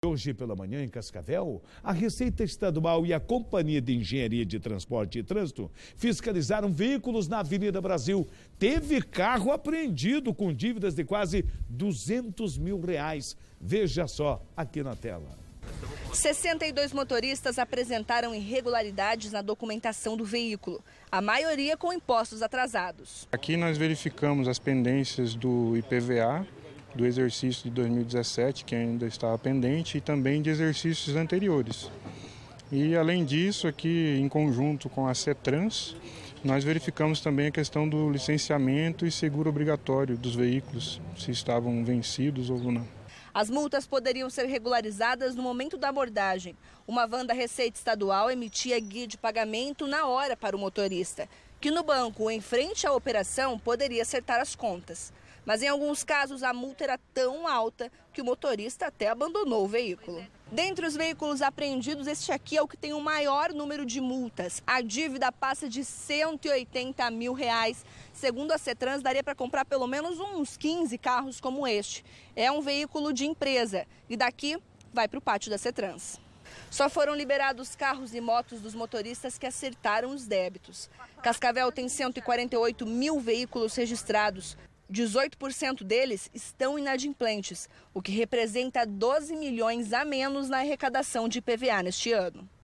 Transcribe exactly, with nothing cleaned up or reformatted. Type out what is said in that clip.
Hoje pela manhã, em Cascavel, a Receita Estadual e a Companhia de Engenharia de Transporte e Trânsito fiscalizaram veículos na Avenida Brasil. Teve carro apreendido com dívidas de quase duzentos mil reais. Veja só aqui na tela. sessenta e dois motoristas apresentaram irregularidades na documentação do veículo, a maioria com impostos atrasados. Aqui nós verificamos as pendências do I P V A, do exercício de dois mil e dezessete, que ainda estava pendente, e também de exercícios anteriores. E, além disso, aqui em conjunto com a CETRANS, nós verificamos também a questão do licenciamento e seguro obrigatório dos veículos, se estavam vencidos ou não. As multas poderiam ser regularizadas no momento da abordagem. Uma van da Receita Estadual emitia guia de pagamento na hora para o motorista, que no banco, em frente à operação, poderia acertar as contas. Mas em alguns casos a multa era tão alta que o motorista até abandonou o veículo. Dentre os veículos apreendidos, este aqui é o que tem o maior número de multas. A dívida passa de cento e oitenta mil reais. Segundo a CETRANS, daria para comprar pelo menos uns quinze carros como este. É um veículo de empresa e daqui vai para o pátio da CETRANS. Só foram liberados carros e motos dos motoristas que acertaram os débitos. Cascavel tem cento e quarenta e oito mil veículos registrados. dezoito por cento deles estão inadimplentes, o que representa doze milhões a menos na arrecadação de I P V A neste ano.